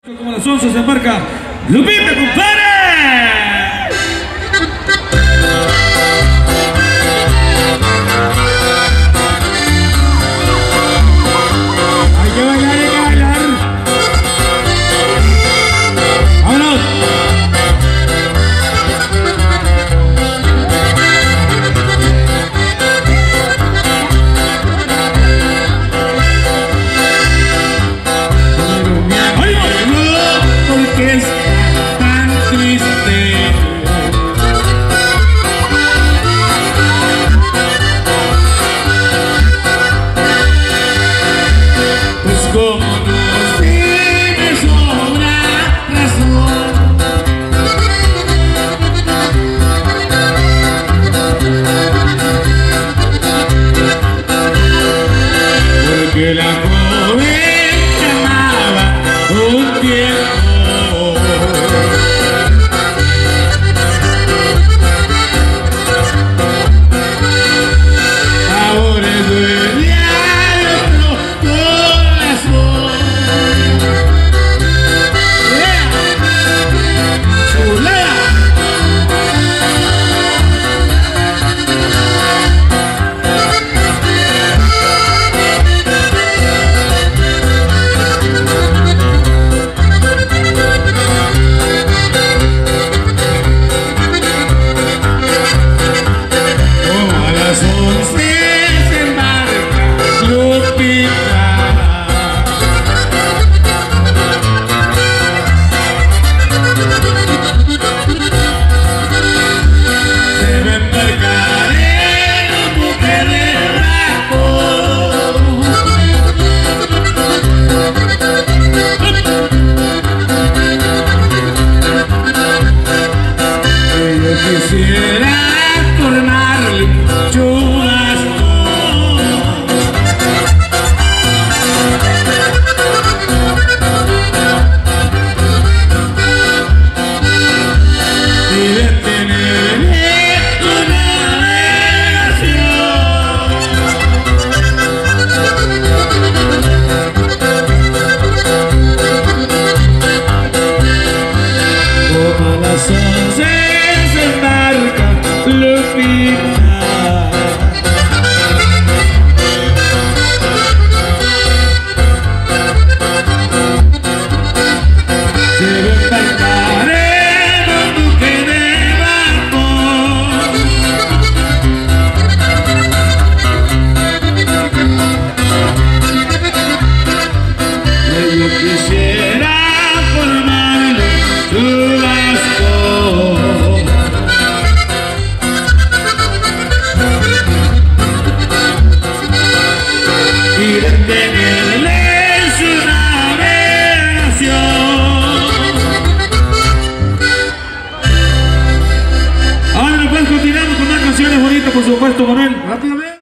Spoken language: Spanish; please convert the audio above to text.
Como las 11 se embarca Lupita, compadre. Hay que bailar, hay que bailar. ¡Vámonos! Porque es tan triste. Pues como no me sobra razón, porque la joven llamaba un tiempo. Ahora duele al otro corazón. ¡Chulada! Como a las 11 se embarca Lupita. Se va a embarcar en un buque de barco. Yo quisiera formarle un churrasco y detenerle una navegación. Como a las 11 se embarca Lupita. Se va a embarcar en un buque de vapor. Yo quisiera formarle un churrasco y detenerle su navegación. Ahora pues continuamos con más canciones bonitas, por supuesto, Manuel. Rápidamente.